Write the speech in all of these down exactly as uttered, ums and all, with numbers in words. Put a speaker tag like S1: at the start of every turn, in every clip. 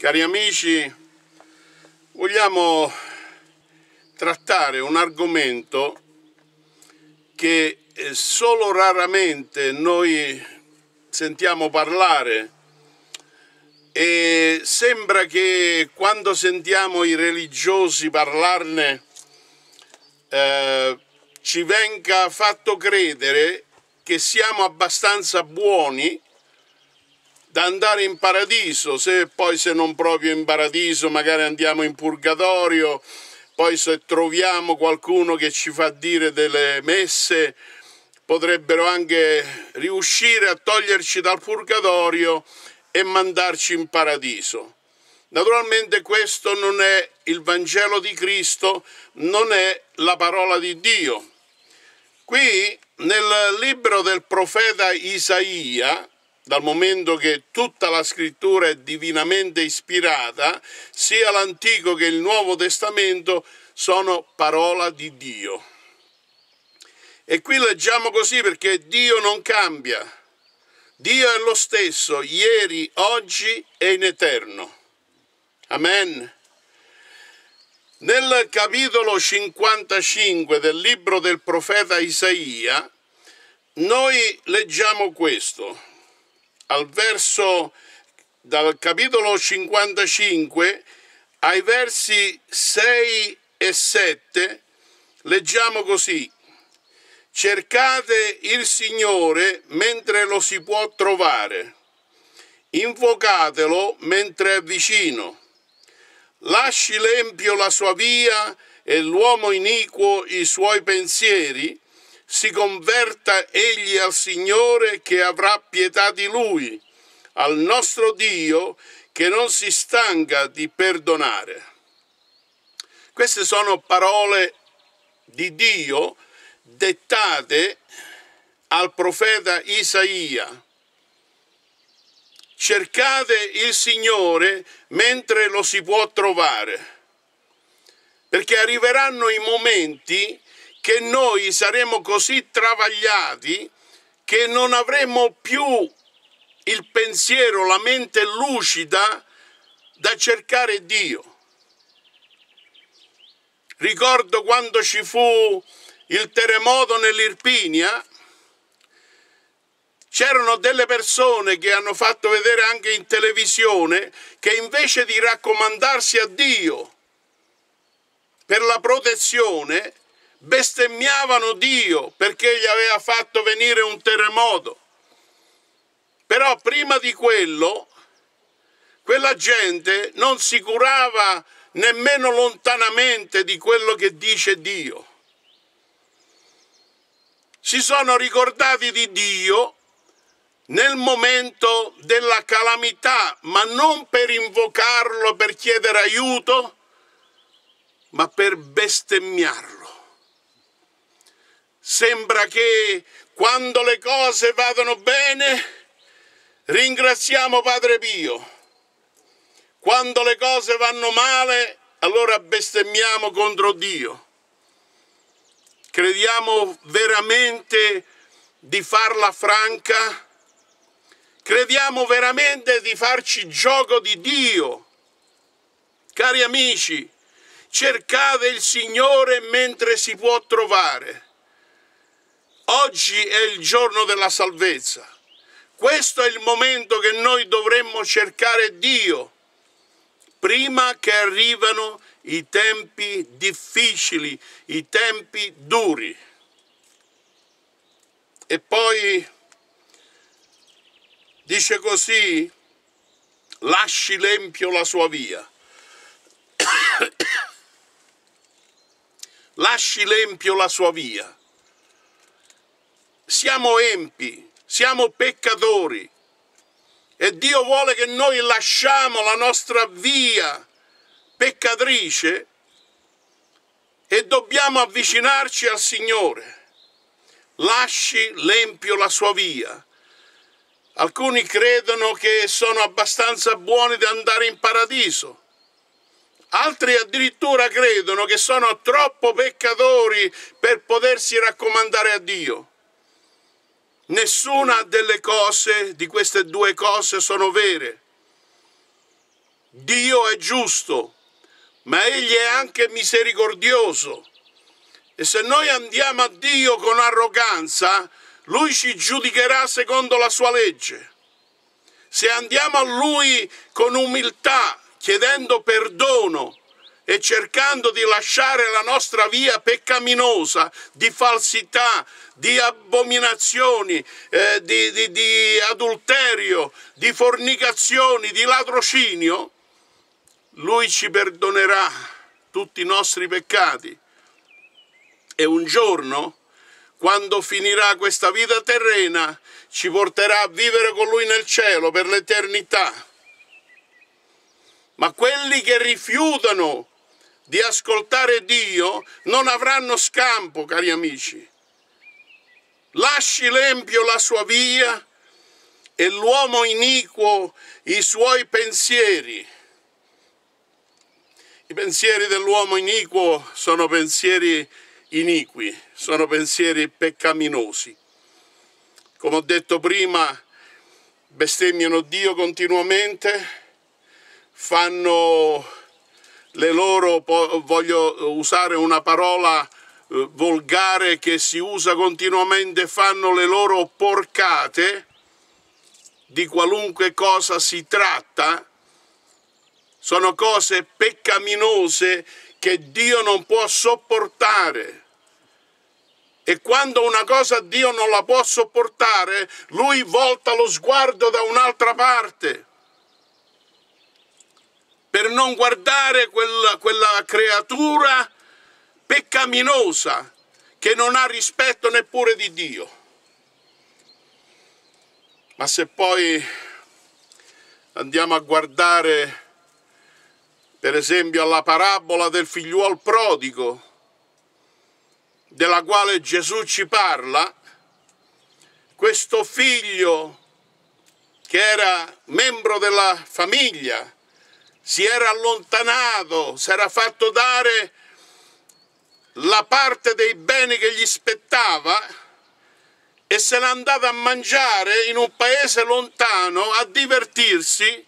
S1: Cari amici, vogliamo trattare un argomento che solo raramente noi sentiamo parlare e sembra che quando sentiamo i religiosi parlarne eh, ci venga fatto credere che siamo abbastanza buoni da andare in paradiso, se poi se non proprio in paradiso magari andiamo in purgatorio, poi se troviamo qualcuno che ci fa dire delle messe potrebbero anche riuscire a toglierci dal purgatorio e mandarci in paradiso. Naturalmente questo non è il Vangelo di Cristo, non è la parola di Dio. Qui nel libro del profeta Isaia, dal momento che tutta la scrittura è divinamente ispirata, sia l'Antico che il Nuovo Testamento sono parola di Dio. E qui leggiamo così perché Dio non cambia. Dio è lo stesso, ieri, oggi e in eterno. Amen. Nel capitolo cinquantacinque del libro del profeta Isaia, noi leggiamo questo. Al verso, dal capitolo cinquantacinque ai versi sei e sette, leggiamo così: cercate il Signore mentre lo si può trovare, invocatelo mentre è vicino, lasci l'empio la sua via e l'uomo iniquo i suoi pensieri, si converta egli al Signore che avrà pietà di lui, al nostro Dio che non si stanca di perdonare. Queste sono parole di Dio dettate al profeta Isaia. Cercate il Signore mentre lo si può trovare, perché arriveranno i momenti che noi saremo così travagliati che non avremo più il pensiero, la mente lucida da cercare Dio. Ricordo quando ci fu il terremoto nell'Irpinia, c'erano delle persone che hanno fatto vedere anche in televisione che invece di raccomandarsi a Dio per la protezione, bestemmiavano Dio perché gli aveva fatto venire un terremoto. Però prima di quello, quella gente non si curava nemmeno lontanamente di quello che dice Dio. Si sono ricordati di Dio nel momento della calamità, ma non per invocarlo, per chiedere aiuto, ma per bestemmiarlo. Sembra che quando le cose vadano bene ringraziamo Padre Pio, quando le cose vanno male allora bestemmiamo contro Dio. Crediamo veramente di farla franca? Crediamo veramente di farci gioco di Dio? Cari amici, cercate il Signore mentre si può trovare. Oggi è il giorno della salvezza. Questo è il momento che noi dovremmo cercare Dio, prima che arrivano i tempi difficili, i tempi duri. E poi dice così: lasci l'empio la sua via. Lasci l'empio la sua via. Siamo empi, siamo peccatori e Dio vuole che noi lasciamo la nostra via peccatrice e dobbiamo avvicinarci al Signore. Lasci l'empio la sua via. Alcuni credono che sono abbastanza buoni da andare in paradiso. Altri addirittura credono che sono troppo peccatori per potersi raccomandare a Dio. Nessuna delle cose, di queste due cose, sono vere. Dio è giusto, ma Egli è anche misericordioso. E se noi andiamo a Dio con arroganza, Lui ci giudicherà secondo la sua legge. Se andiamo a Lui con umiltà, chiedendo perdono e cercando di lasciare la nostra via peccaminosa, di falsità, di abominazioni, eh, di, di, di adulterio, di fornicazioni, di latrocinio, Lui ci perdonerà tutti i nostri peccati. E un giorno, quando finirà questa vita terrena, ci porterà a vivere con Lui nel cielo per l'eternità. Ma quelli che rifiutano di ascoltare Dio non avranno scampo, cari amici. Lasci l'empio la sua via e l'uomo iniquo i suoi pensieri. I pensieri dell'uomo iniquo sono pensieri iniqui, sono pensieri peccaminosi. Come ho detto prima, bestemmiano Dio continuamente, fanno le loro, voglio usare una parola eh, volgare che si usa continuamente, fanno le loro porcate, di qualunque cosa si tratta, sono cose peccaminose che Dio non può sopportare. E quando una cosa Dio non la può sopportare, Lui volta lo sguardo da un'altra parte, per non guardare quella, quella creatura peccaminosa che non ha rispetto neppure di Dio. Ma se poi andiamo a guardare, per esempio, alla parabola del figliuol prodigo, della quale Gesù ci parla, questo figlio che era membro della famiglia, si era allontanato, si era fatto dare la parte dei beni che gli spettava e se n'è andato a mangiare in un paese lontano a divertirsi,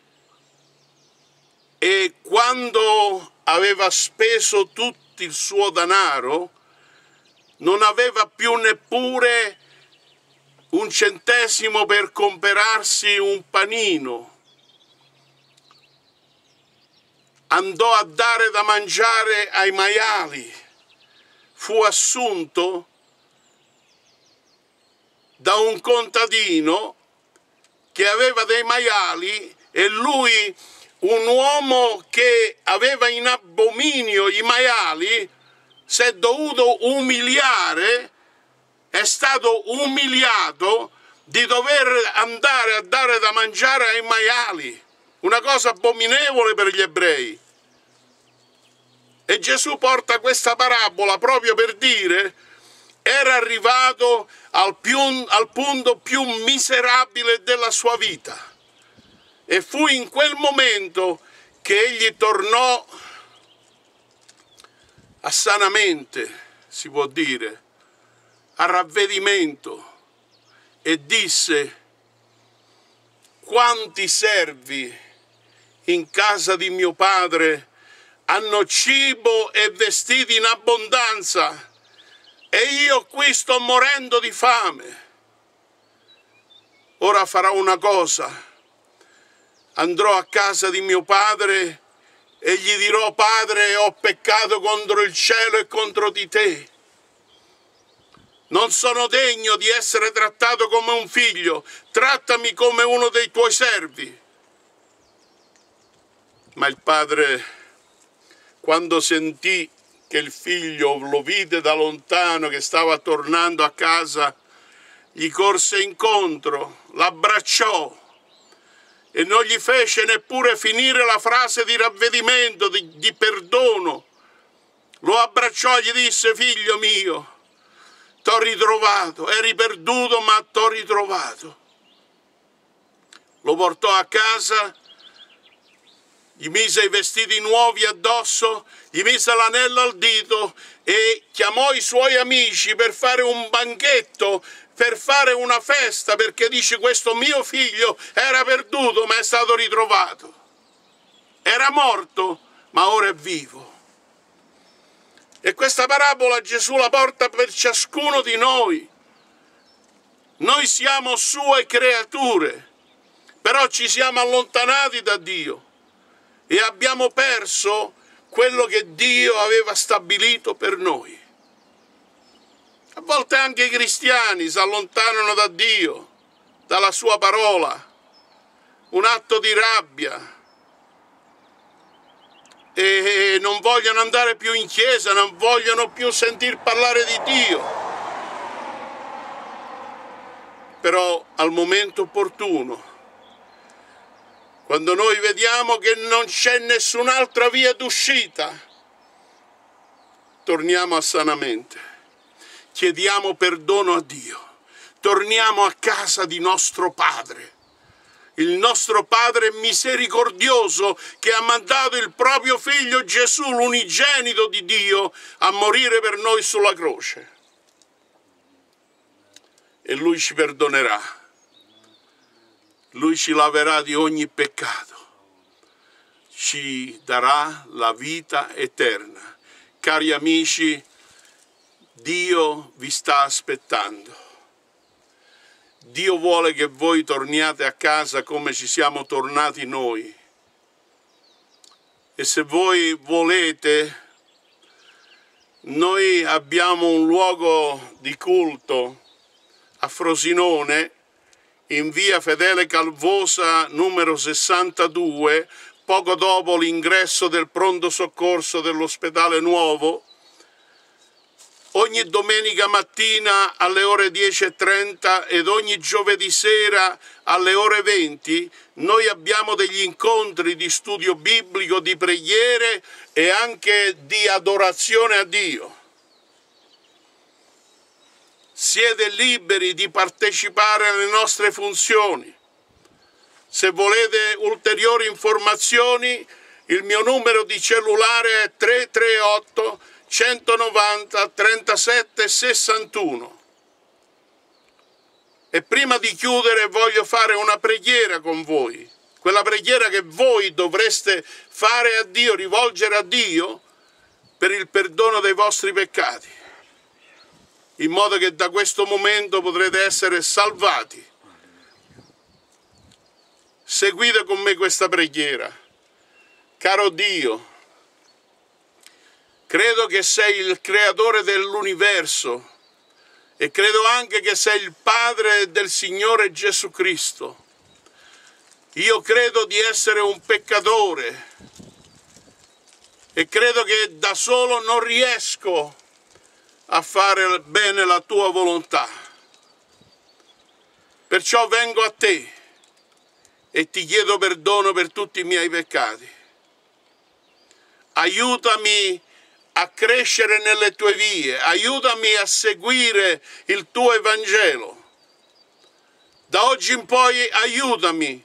S1: e quando aveva speso tutto il suo denaro non aveva più neppure un centesimo per comprarsi un panino. Andò a dare da mangiare ai maiali, fu assunto da un contadino che aveva dei maiali e lui, un uomo che aveva in abominio i maiali, si è dovuto umiliare, è stato umiliato di dover andare a dare da mangiare ai maiali. Una cosa abominevole per gli ebrei. E Gesù porta questa parabola proprio per dire: era arrivato al, più, al punto più miserabile della sua vita. E fu in quel momento che egli tornò a sanamente, si può dire, a ravvedimento, e disse: quanti servi in casa di mio padre hanno cibo e vestiti in abbondanza, e io qui sto morendo di fame. Ora farò una cosa: andrò a casa di mio padre e gli dirò: Padre, ho peccato contro il cielo e contro di te. Non sono degno di essere trattato come un figlio, trattami come uno dei tuoi servi. Ma il padre, quando sentì che il figlio lo vide da lontano che stava tornando a casa, gli corse incontro, l'abbracciò e non gli fece neppure finire la frase di ravvedimento, di, di perdono. Lo abbracciò e gli disse: figlio mio, t'ho ritrovato, eri perduto ma t'ho ritrovato. Lo portò a casa, gli mise i vestiti nuovi addosso, gli mise l'anello al dito e chiamò i suoi amici per fare un banchetto, per fare una festa, perché dice: questo mio figlio era perduto ma è stato ritrovato. era morto, ma ora è vivo. E questa parabola Gesù la porta per ciascuno di noi. Noi siamo sue creature, però ci siamo allontanati da Dio e abbiamo perso quello che Dio aveva stabilito per noi. A volte anche i cristiani si allontanano da Dio, dalla sua parola, un atto di rabbia, e non vogliono andare più in chiesa, non vogliono più sentir parlare di Dio. Però al momento opportuno, quando noi vediamo che non c'è nessun'altra via d'uscita, torniamo a sanamente, chiediamo perdono a Dio, torniamo a casa di nostro Padre. Il nostro Padre misericordioso che ha mandato il proprio Figlio Gesù, l'unigenito di Dio, a morire per noi sulla croce. E Lui ci perdonerà. Lui ci laverà di ogni peccato. Ci darà la vita eterna. Cari amici, Dio vi sta aspettando. Dio vuole che voi torniate a casa come ci siamo tornati noi. E se voi volete, noi abbiamo un luogo di culto a Frosinone, in via Fedele Calvosa numero sessantadue, poco dopo l'ingresso del pronto soccorso dell'ospedale nuovo. Ogni domenica mattina alle ore dieci e trenta ed ogni giovedì sera alle ore venti noi abbiamo degli incontri di studio biblico, di preghiere e anche di adorazione a Dio. Siete liberi di partecipare alle nostre funzioni. Se volete ulteriori informazioni, il mio numero di cellulare è tre tre otto centonovanta trentasette sessantuno. E prima di chiudere voglio fare una preghiera con voi, quella preghiera che voi dovreste fare a Dio, rivolgere a Dio per il perdono dei vostri peccati, in modo che da questo momento potrete essere salvati. Seguite con me questa preghiera. Caro Dio, credo che sei il creatore dell'universo e credo anche che sei il Padre del Signore Gesù Cristo. Io credo di essere un peccatore e credo che da solo non riesco a fare bene la tua volontà. Perciò vengo a te e ti chiedo perdono per tutti i miei peccati. Aiutami a crescere nelle tue vie, aiutami a seguire il tuo Evangelo. Da oggi in poi aiutami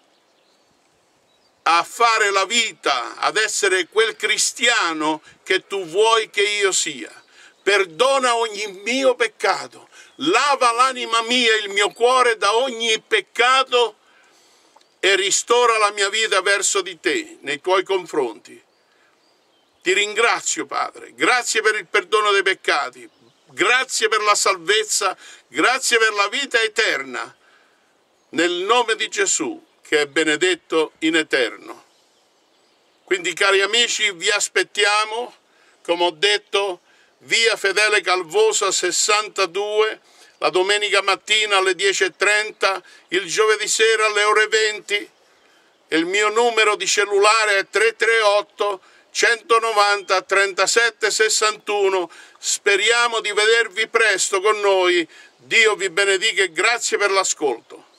S1: a fare la vita, ad essere quel cristiano che tu vuoi che io sia. Perdona ogni mio peccato, lava l'anima mia e il mio cuore da ogni peccato e ristora la mia vita verso di te, nei tuoi confronti. Ti ringrazio, Padre, grazie per il perdono dei peccati, grazie per la salvezza, grazie per la vita eterna, nel nome di Gesù, che è benedetto in eterno. Quindi, cari amici, vi aspettiamo, come ho detto, via Fedele Calvosa sessantadue, la domenica mattina alle dieci e trenta, il giovedì sera alle ore venti, e il mio numero di cellulare è tre tre otto centonovanta trentasette sessantuno. Speriamo di vedervi presto con noi. Dio vi benedica e grazie per l'ascolto.